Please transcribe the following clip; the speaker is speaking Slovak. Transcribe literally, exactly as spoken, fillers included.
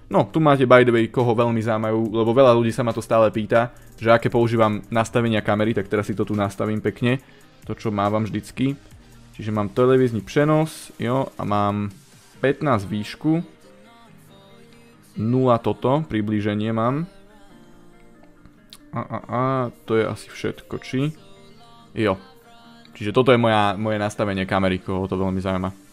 No, tu máte by the way, koho veľmi zaujímajú, lebo veľa ľudí sa ma to stále pýta, že aké používam nastavenia kamery, tak teraz si to tu nastavím pekne, to čo mávam vždycky. Čiže mám televízny prenos, jo, a mám pätnásť výšku, nula toto, priblíženie mám. A, a, a, to je asi všetko, či? Jo. Čiže toto je moja, moje nastavenie kamery, koho to veľmi zaujíma.